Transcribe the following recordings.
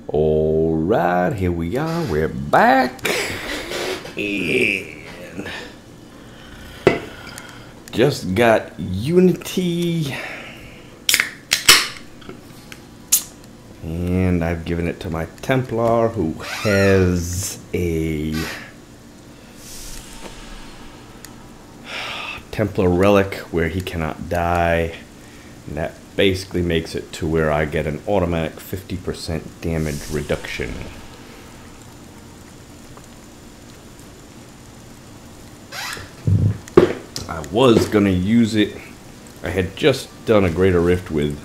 Alright, here we are. We're back. And just got Unity. And I've given it to my Templar, who has a Templar relic where he cannot die. And that basically makes it to where I get an automatic 50% damage reduction. I was gonna use it. I had just done a Greater Rift with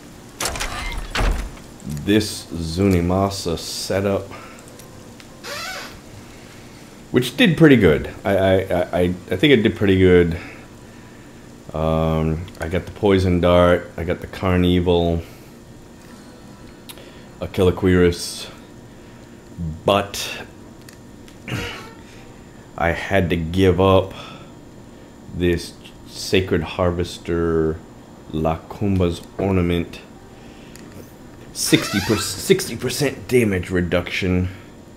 this Zunimasa setup, which did pretty good. I think it did pretty good. I got the Poison Dart, I got the Carnival, a Kiloquirus, but I had to give up this Sacred Harvester Lacumba's Ornament 60% damage reduction.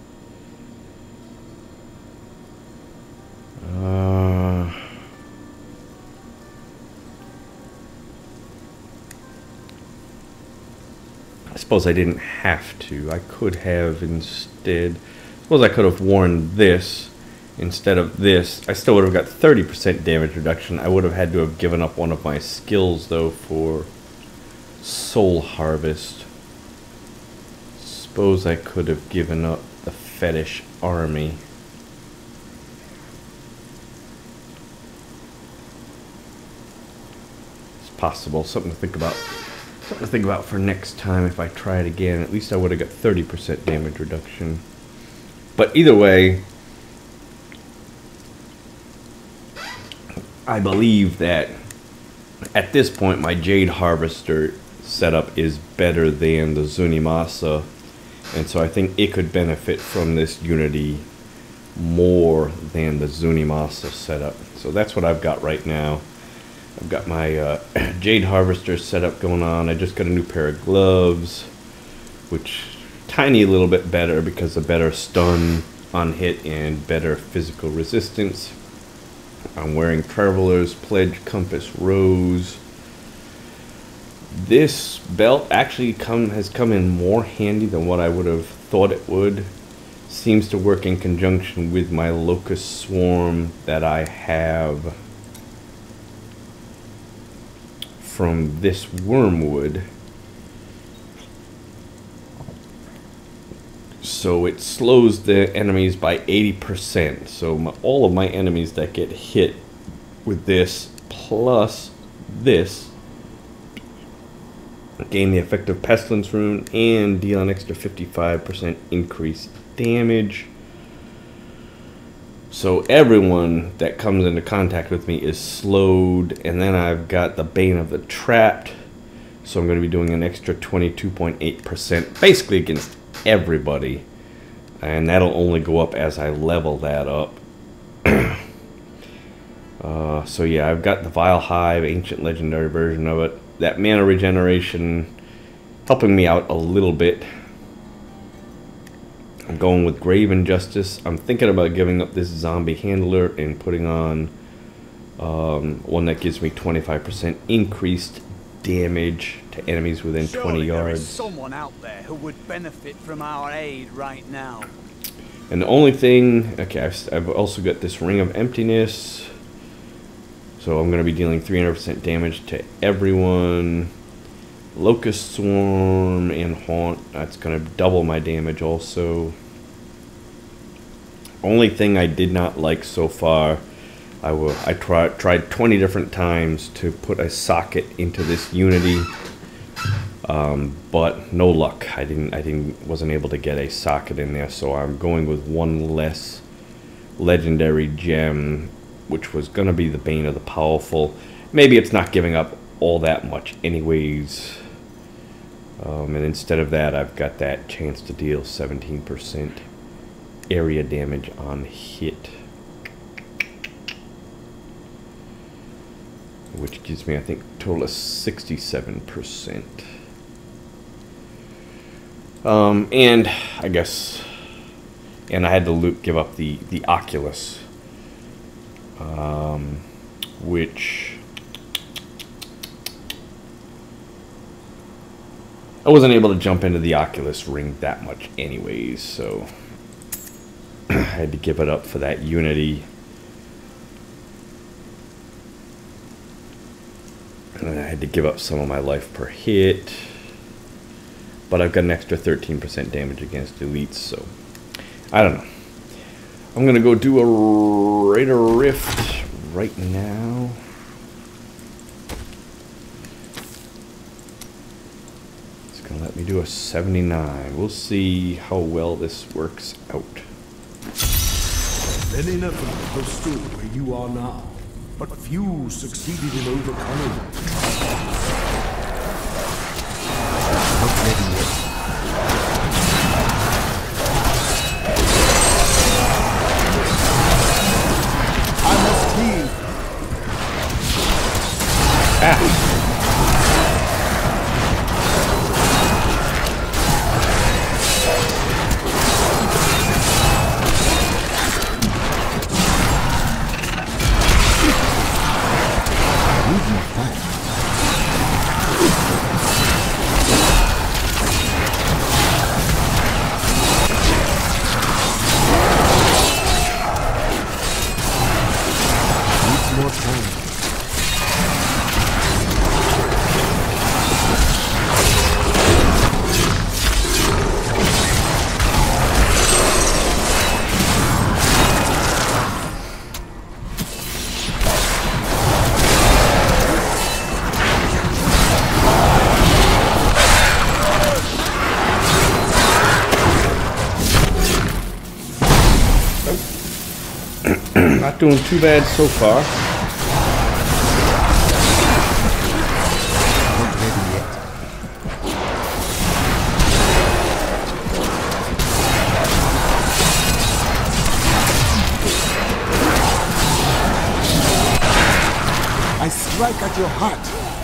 I suppose I didn't have to. I could have instead. Suppose I could have worn this instead of this. I still would have got 30% damage reduction. I would have had to have given up one of my skills though for Soul Harvest. Suppose I could have given up the Fetish Army. It's possible. Something to think about. Something to think about for next time if I try it again. At least I would have got 30% damage reduction. But either way, I believe that at this point my Jade Harvester setup is better than the Zunimasa. And so I think it could benefit from this Unity more than the Zunimasa setup. So that's what I've got right now. I've got my Jade Harvester setup going on. I just got a new pair of gloves, which tiny little bit better because of better stun on hit and better physical resistance. I'm wearing Traveler's Pledge Compass Rose. This belt actually has come in more handy than what I would have thought it would. Seems to work in conjunction with my Locust Swarm that I have from this Wormwood. So it slows the enemies by 80%. So all of my enemies that get hit with this plus this gain the effective Pestilence Rune and deal an extra 55% increased damage. So everyone that comes into contact with me is slowed. And then I've got the Bane of the Trapped. So I'm going to be doing an extra 22.8% basically against everybody. And that'll only go up as I level that up. So yeah, I've got the Vile Hive, Ancient Legendary version of it. That mana regeneration helping me out a little bit. I'm going with Grave Injustice. I'm thinking about giving up this Zombie Handler and putting on one that gives me 25% increased damage to enemies within 20 yards. There is someone out there who would benefit from our aid right now. And the only thing, okay, I've also got this Ring of Emptiness. So I'm going to be dealing 300% damage to everyone. Locust Swarm and Haunt. That's going to double my damage also. Only thing I did not like so far, I tried 20 different times to put a socket into this Unity, but no luck. Wasn't able to get a socket in there. So I'm going with one less legendary gem, which was going to be the Bane of the Powerful. Maybe it's not giving up all that much anyways. And instead of that, I've got that chance to deal 17% area damage on hit, which gives me, I think, a total of 67%. And I guess, and I had to give up the Oculus, which I wasn't able to jump into the Oculus Ring that much anyways, so I had to give it up for that Unity. And I had to give up some of my life per hit. But I've got an extra 13% damage against elites, so I don't know. I'm gonna go do a Raider Rift right now. It's gonna let me do a 79. We'll see how well this works out. Many never have stood where you are now, but few succeeded in overcoming them. Not ready yet. I must leave. Not doing too bad so far. Not ready yet. I strike at your heart.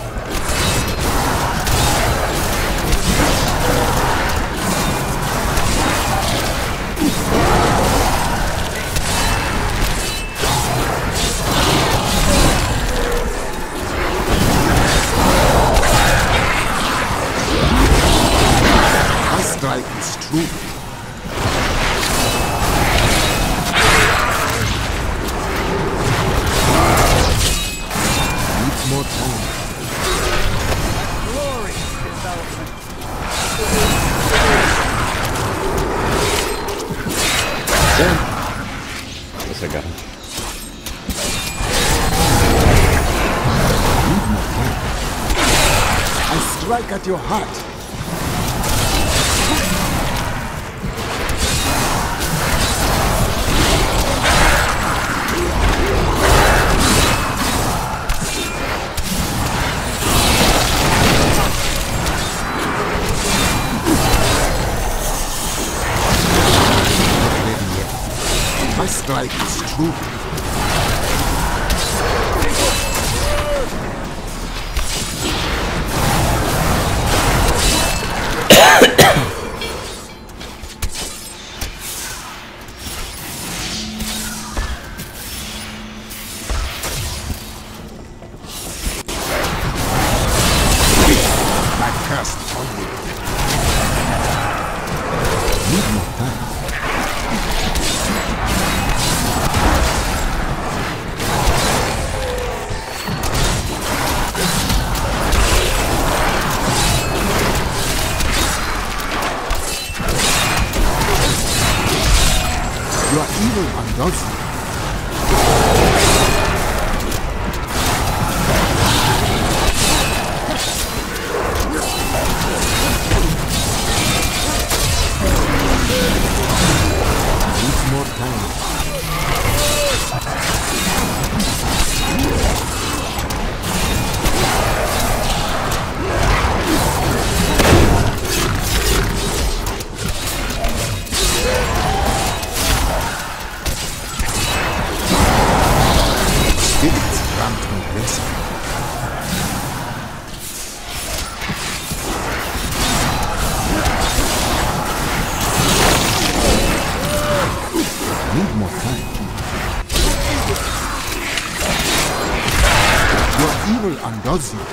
It's true. Needs more time. Glorious development. Guess I got him. Need more time. I strike at your heart. My strike is true. I cast onward. Need more time. You are evil and dancing. Needs more time. Need more time. Your evil undoes you.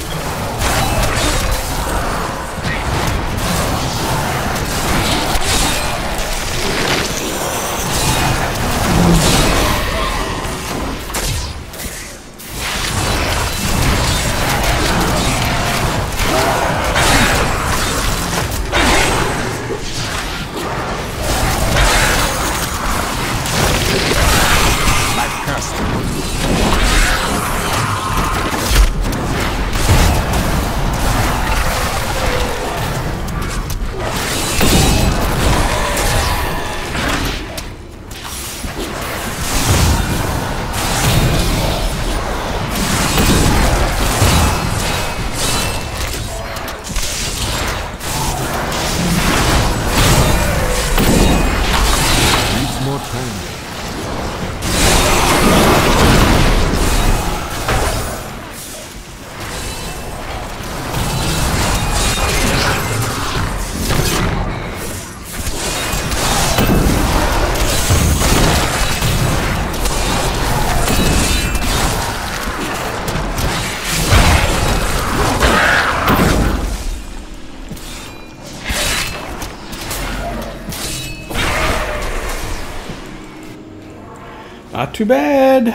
Not too bad.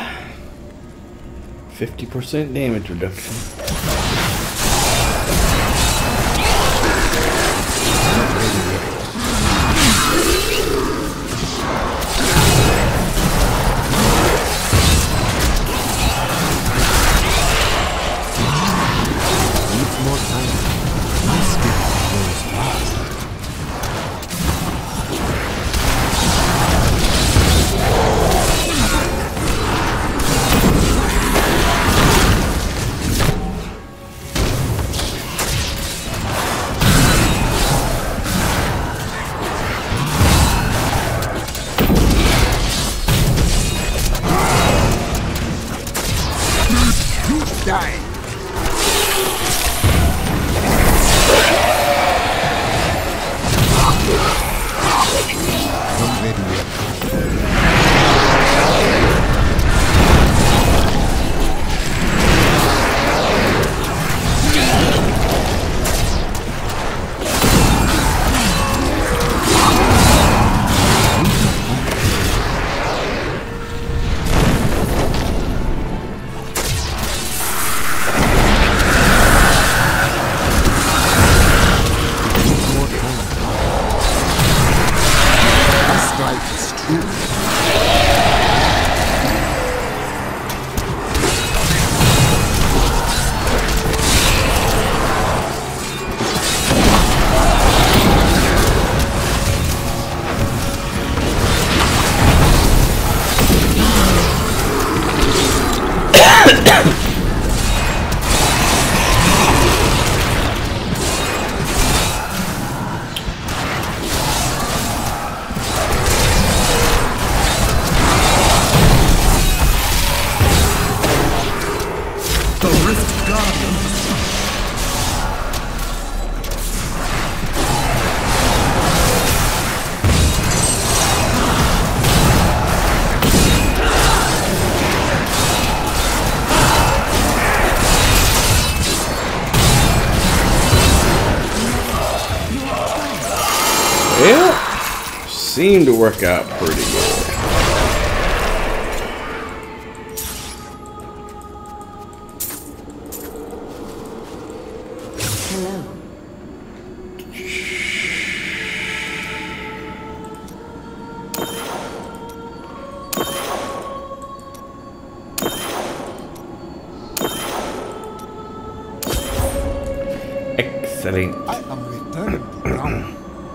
50% damage reduction. Needs more time. My spirit goes fast. Die. Not ready yet. Yeah, seemed to work out pretty good. Hello. Excellent. I am returning to ground.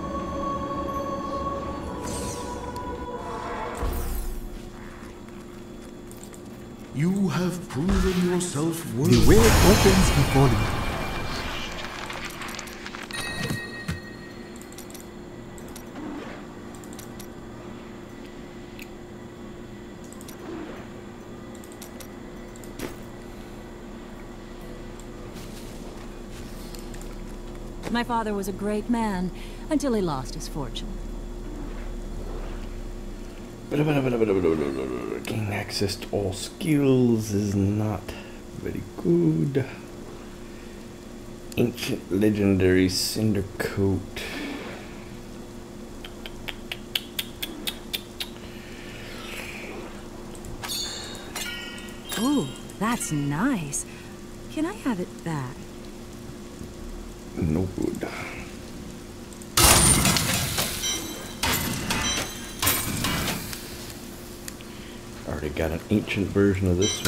You have proven yourself worthy. The way opens before you. My father was a great man until he lost his fortune. Gain access to all skills is not very good. Ancient legendary cinder coat. Ooh, that's nice. Can I have it back? No good. Already got an ancient version of this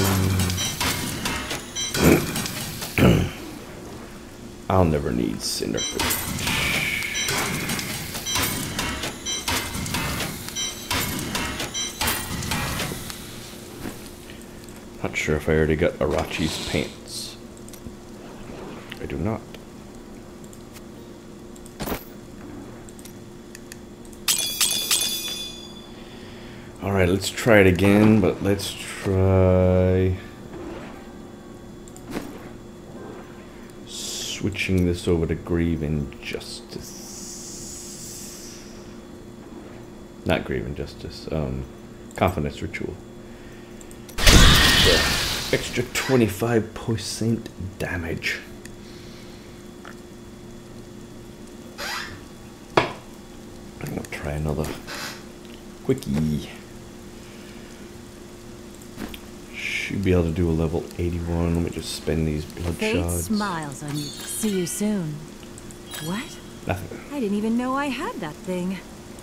one. I'll never need cinder coat. Not sure if I already got Arachi's pants. I do not. Alright, let's try it again, but let's try switching this over to Grieve Injustice. Not Grieve Injustice, Confidence Ritual. So, extra 25% damage. I'm gonna try another quickie. Should be able to do a level 81. Let me just spend these blood Fate shards. smiles on you. See you soon. What? Nothing. I didn't even know I had that thing.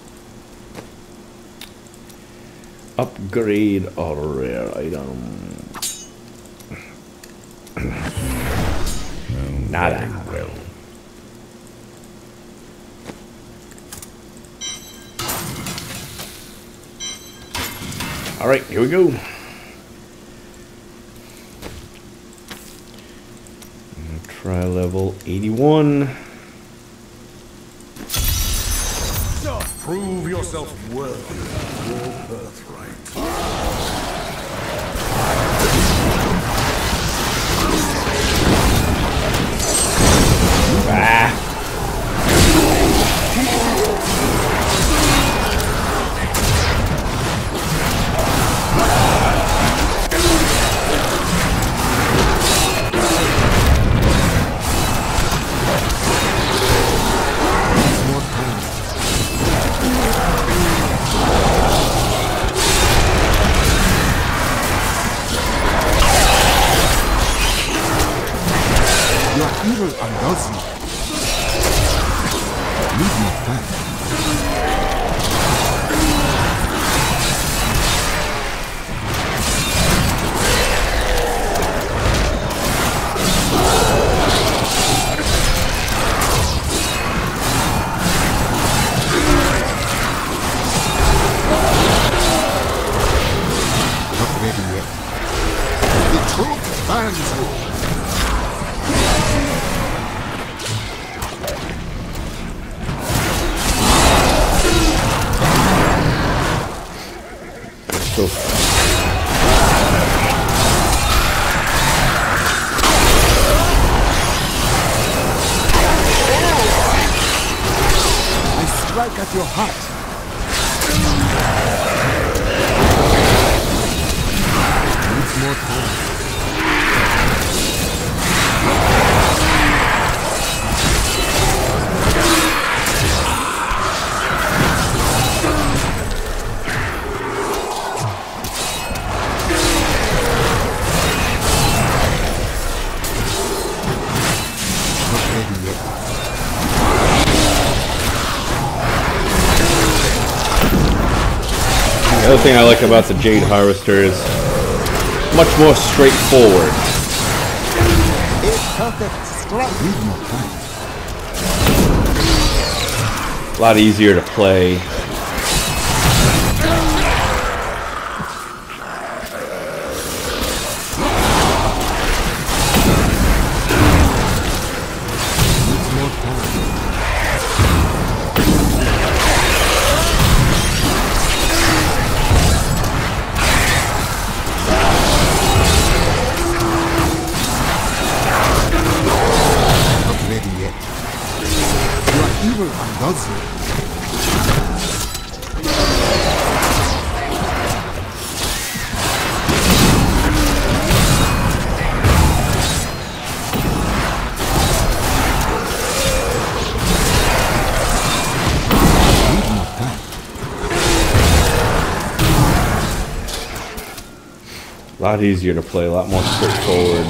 Upgrade a rare item. Nada. Well. All right, here we go. Try level 81. Prove yourself worthy of your birthright. Ah. Evil undoes you. Leave me back. Not ready yet. The truth bands you. So I strike at your heart. Needs more time. Not ready yet. the other thing I like about the Jade Harvester is much more straightforward. Need more time. A lot easier to play. Needs more time. Not ready yet. Your evil undoes you. lot easier to play, a lot more straightforward.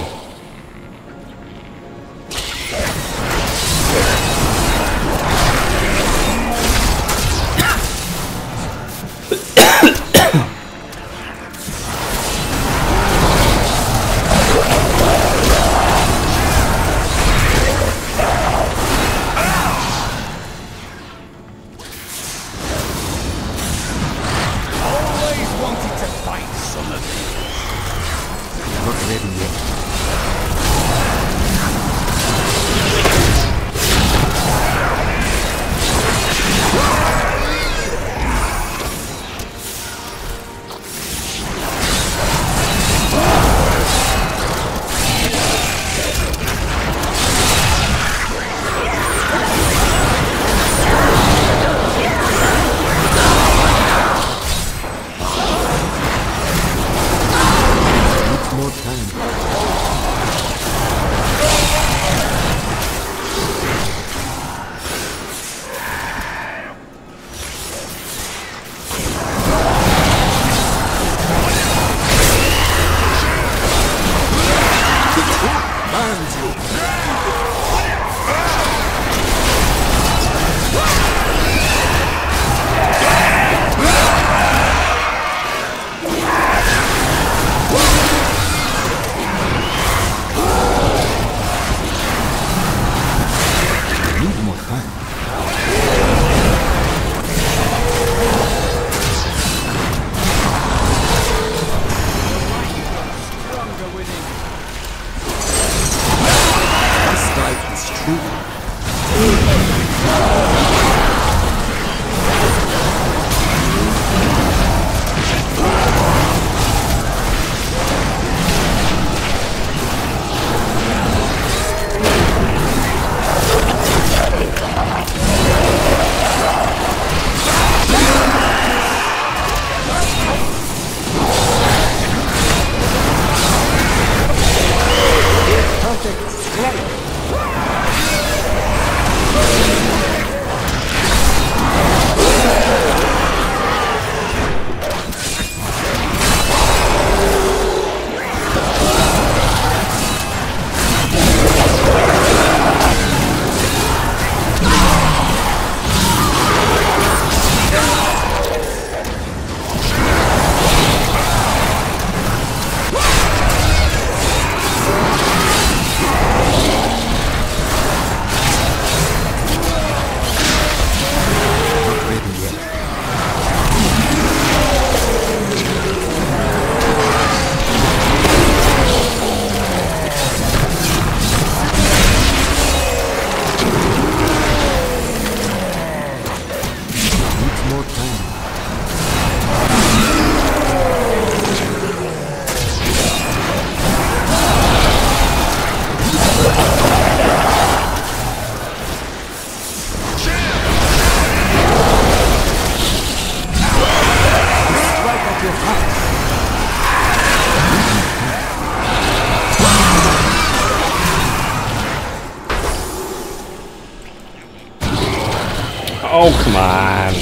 Oh, come on.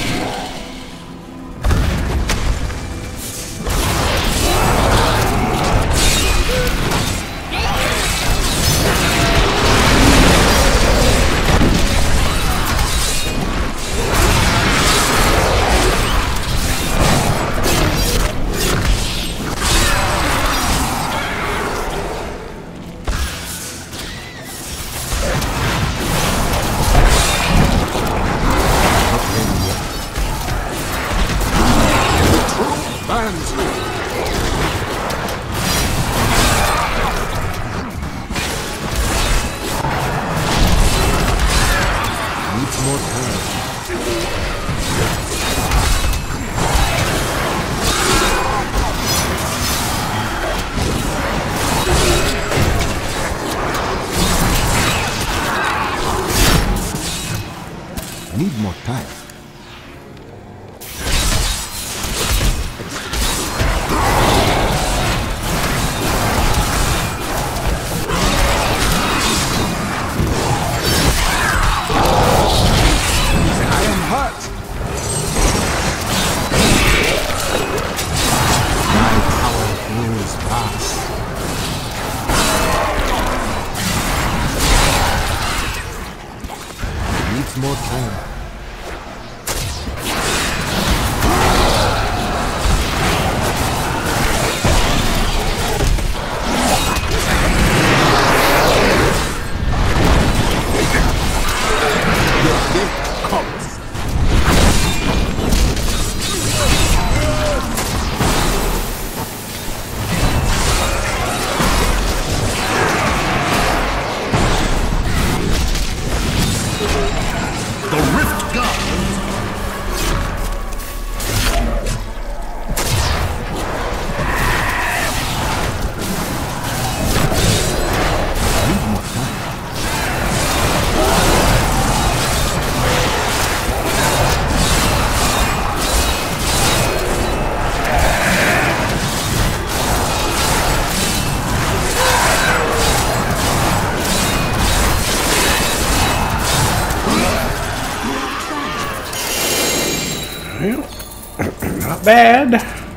Well, not bad.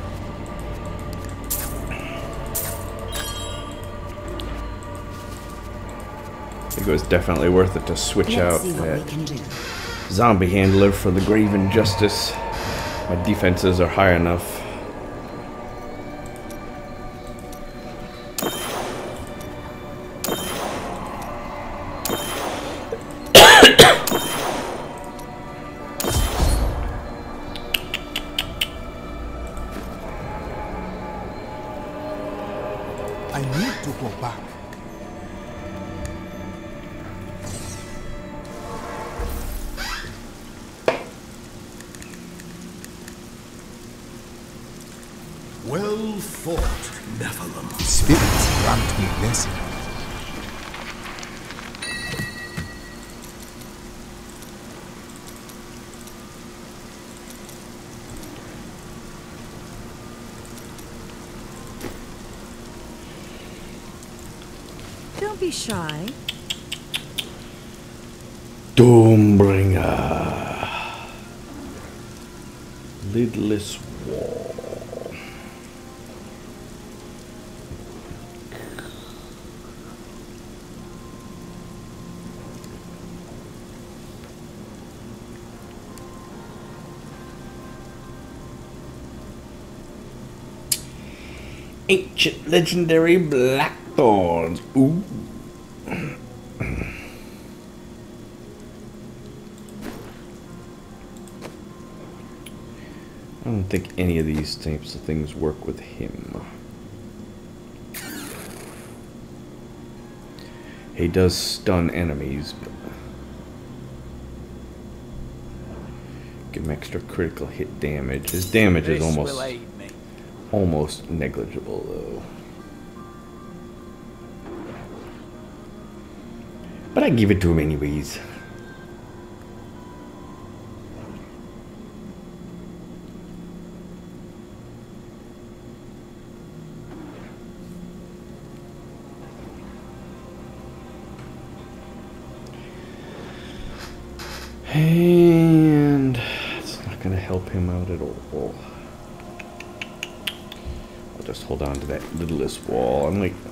I think it was definitely worth it to switch out that zombie handler for the grave injustice. My defenses are high enough. I need to go back. Well fought, Nephilim. Spirits grant me blessing. Don't be shy. Doombringer. Lidless wall. Ancient legendary blackthorns. Ooh. I don't think any of these types of things work with him. He does stun enemies, but give him extra critical hit damage. His damage is almost negligible, though. But I give it to him anyways. And it's not going to help him out at all. I'll just hold on to that littlest wall. I'm like,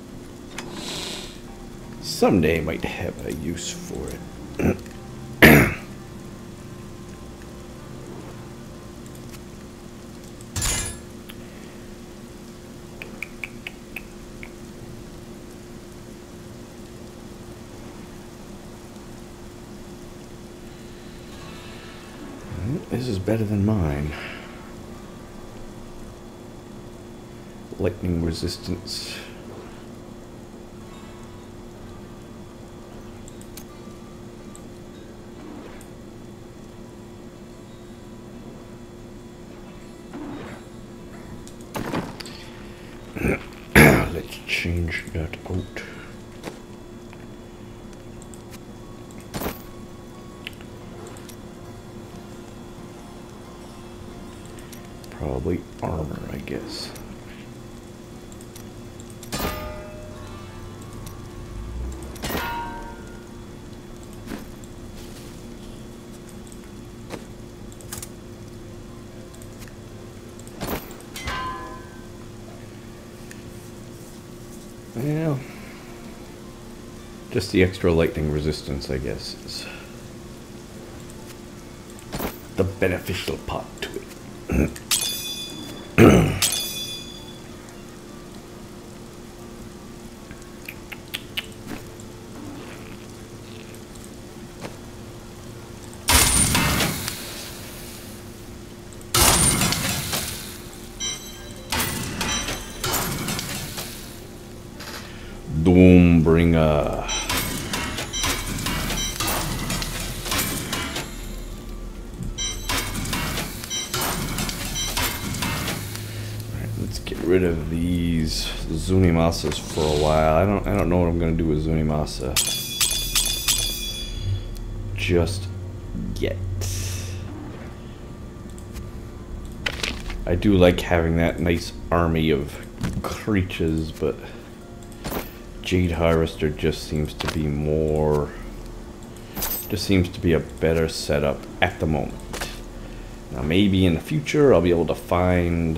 someday I might have a use for it. This is better than mine. Lightning resistance. Let's change that out. Probably armor, I guess. Well, just the extra lightning resistance, I guess, is the beneficial part to it. Doombringer. Alright, let's get rid of these Zunimasas for a while. I don't know what I'm gonna do with Zunimasa just yet. I do like having that nice army of creatures, but Jade Harvester just seems to be a better setup at the moment. Now maybe in the future I'll be able to find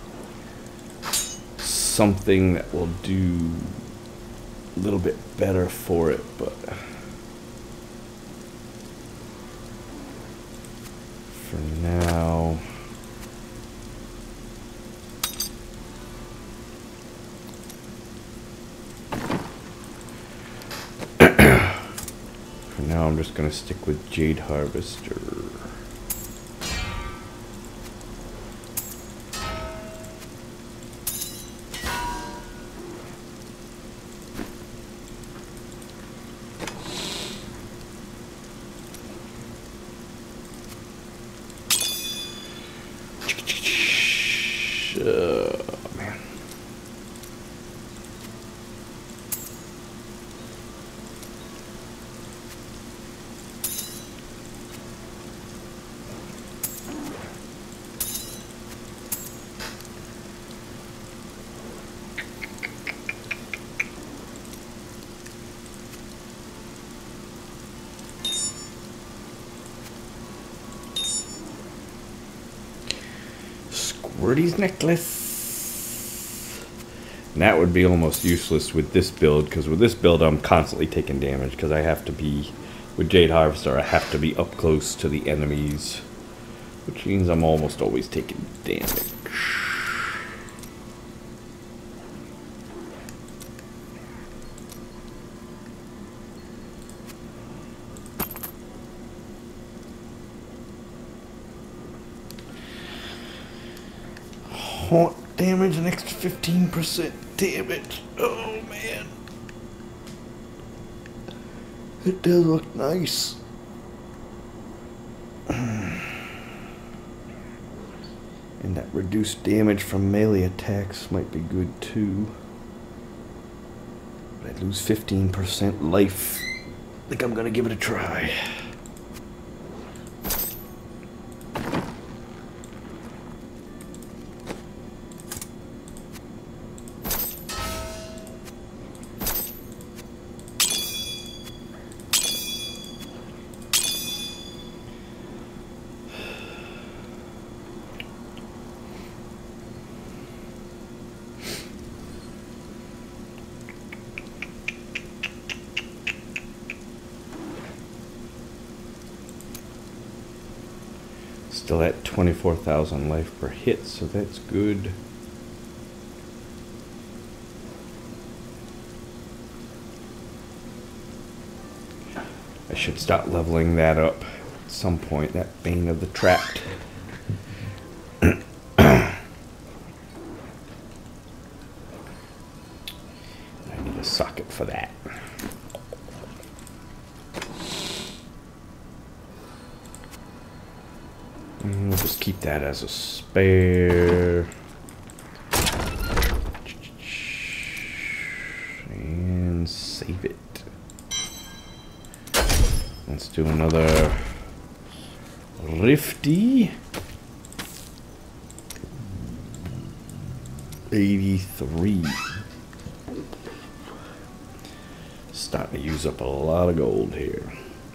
something that will do a little bit better for it, but for now, I'm just gonna stick with Jade Harvester. Man. Squirty's necklace. And that would be almost useless with this build, because with this build I'm constantly taking damage, because I have to be, with Jade Harvester, I have to be up close to the enemies, which means I'm almost always taking damage. Haunt damage, an extra 15% damage. Oh man. It does look nice. And that reduced damage from melee attacks might be good too. But I'd lose 15% life. I think I'm gonna give it a try. Still at 24,000 life per hit, so that's good. I should start leveling that up at some point, that Bane of the Trapped. I need a socket for that. We'll just keep that as a spare. And save it. Let's do another Rifty. 83. Starting to use up a lot of gold here.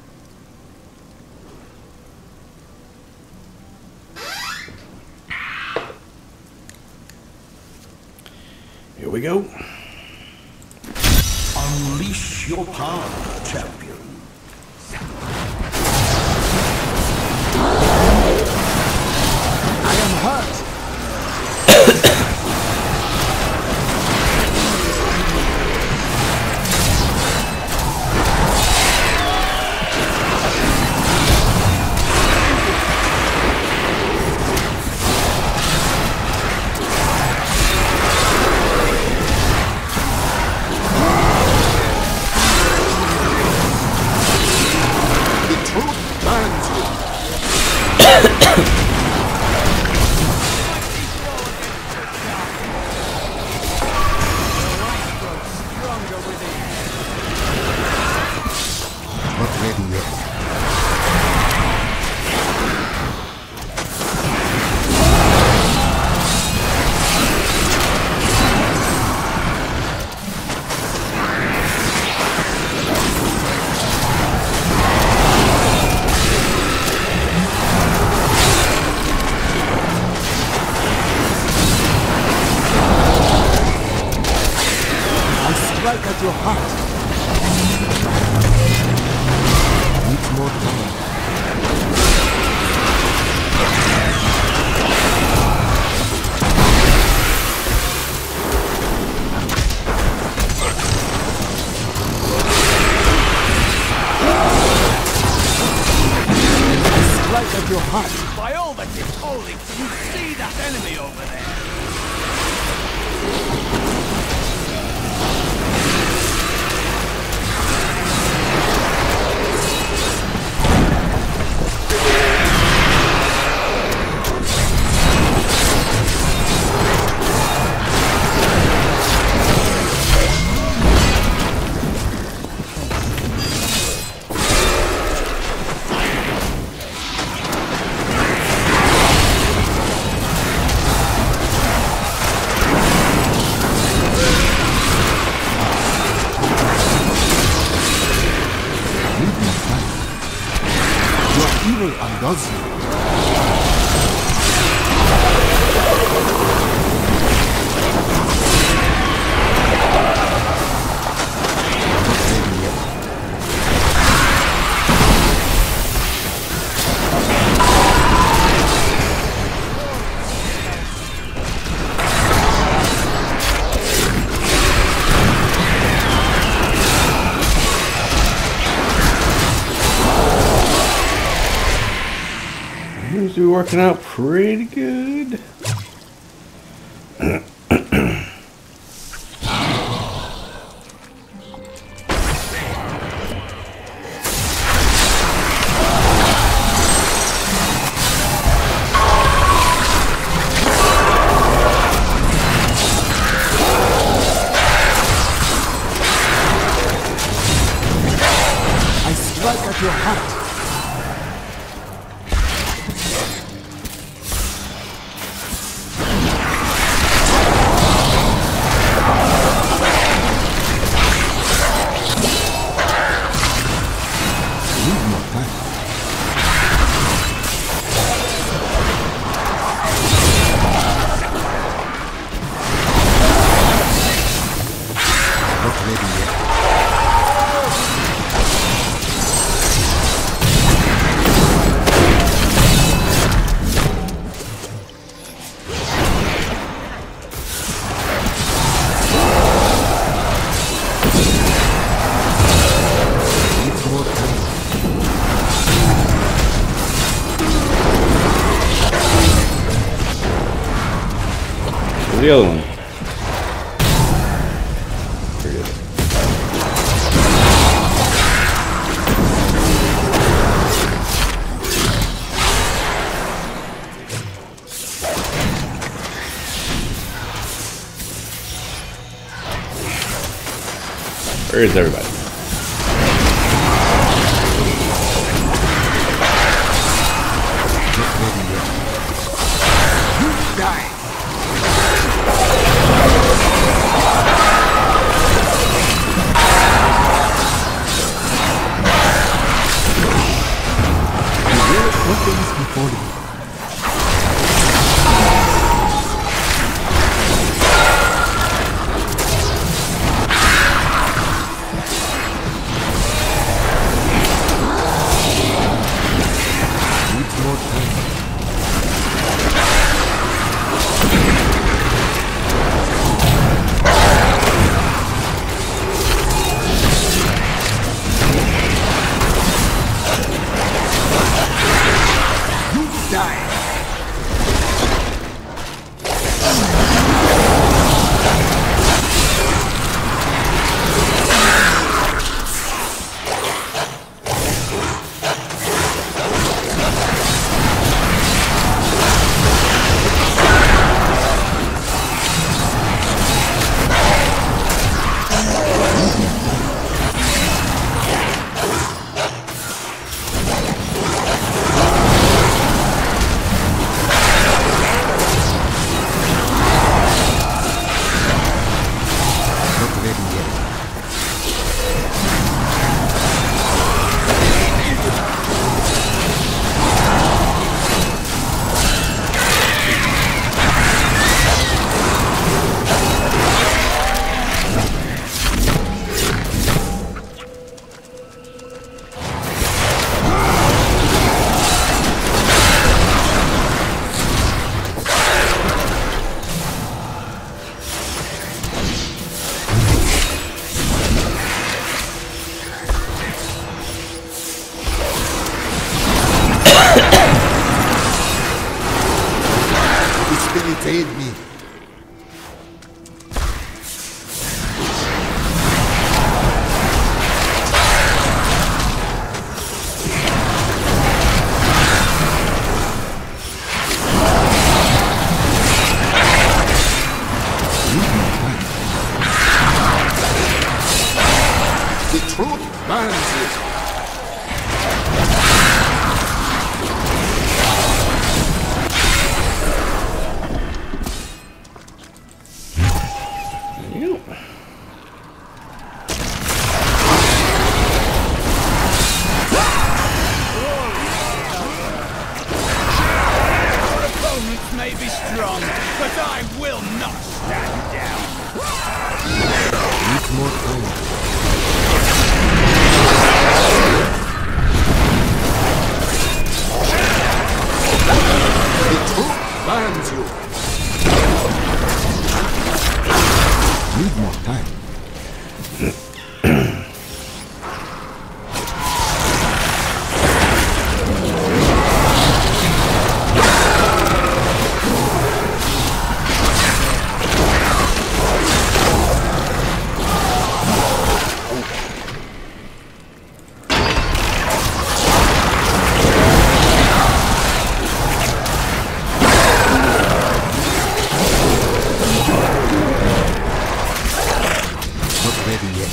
Here we go. Unleash your power, champion. I am hurt. at your heart. Needs more time. Strike at your heart. By all that is holy, you see that enemy over there? Evil undoes you. Seems to be working out pretty good. I strike at your heart. The other one. Forget it. Where is everybody? Save me. The truth binds you. Opponents may be strong, but I will not stand down. Need more time. The truth binds you. Need more time. Not ready yet.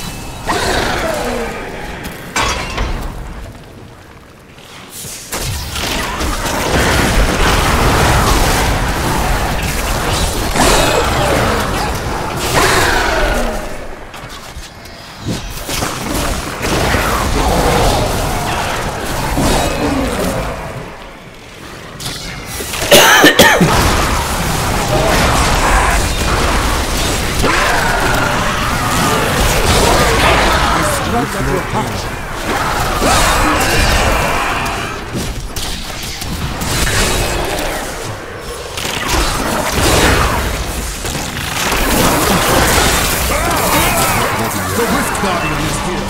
The Rift Guardian is here.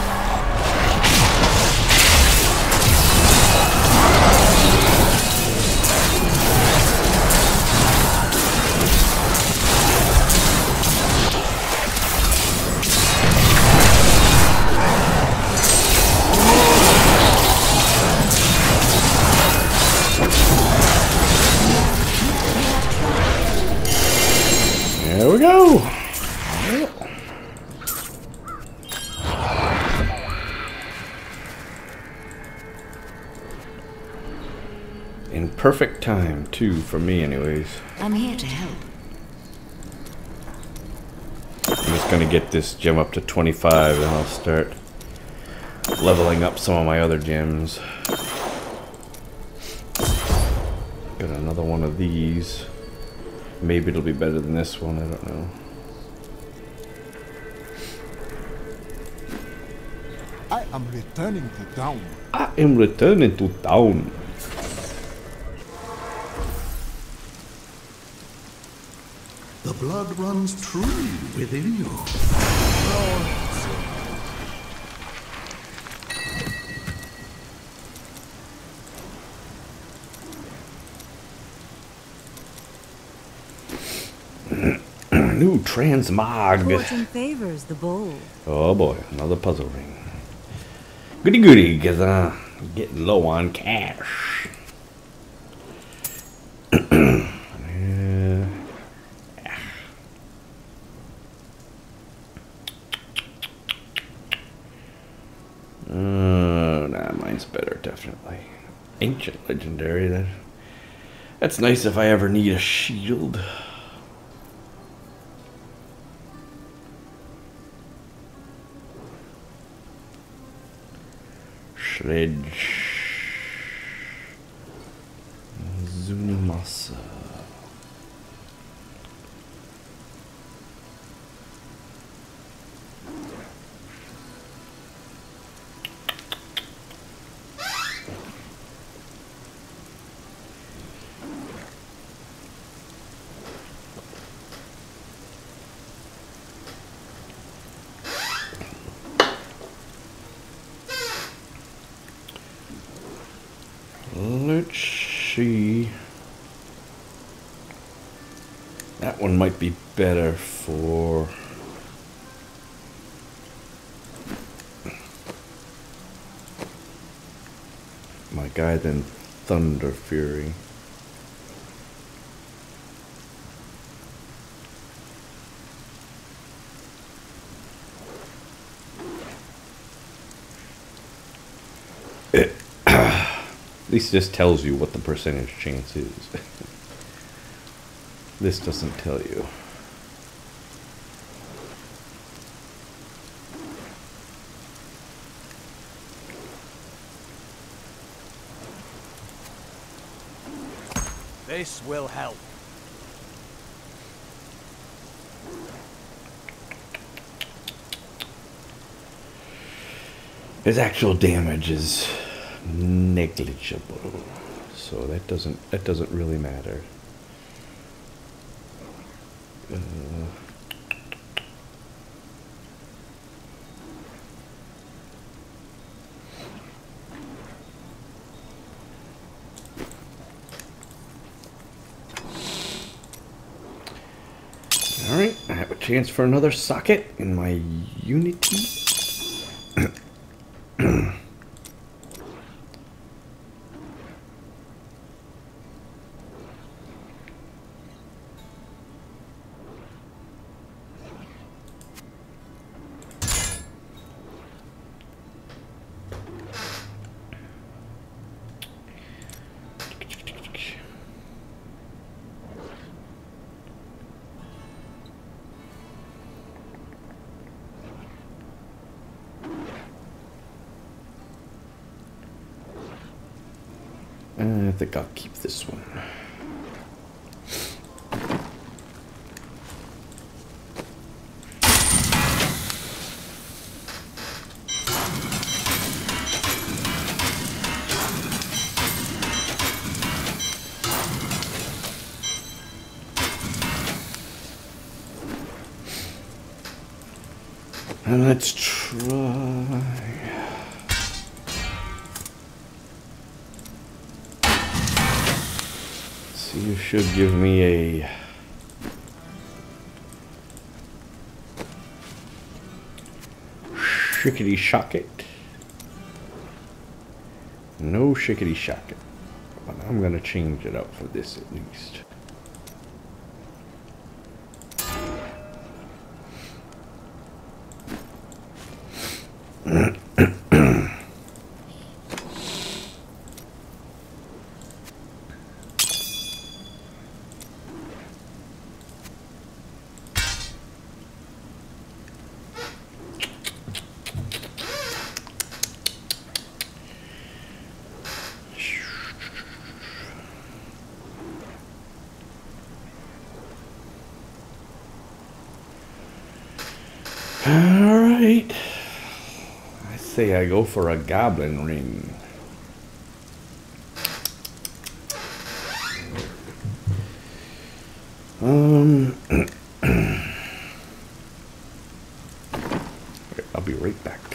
There we go. In perfect time, too, for me anyways. I'm here to help. I'm just gonna get this gem up to 25 and I'll start leveling up some of my other gems. Got another one of these. Maybe it'll be better than this one, I don't know. I am returning to town. I am returning to town. The blood runs true within you. New transmog. Fortune favors the bold. Oh boy, another puzzle ring. Goody goody, cause I'm getting low on cash. Nah, mine's better, definitely. Ancient legendary. That's nice if I ever need a shield. Sledge. Zunimasa. Let's see. That one might be better for my guy than Thunder Fury. At least this tells you what the percentage chance is. This doesn't tell you. This will help. His actual damage is negligible, so that doesn't really matter. All right, I have a chance for another socket in my Unity. I think I'll keep this one. And let's try. You should give me a shickety shocket. No shickety shocket. But I'm gonna change it up for this at least. Alright. I say I go for a goblin ring. I'll be right back.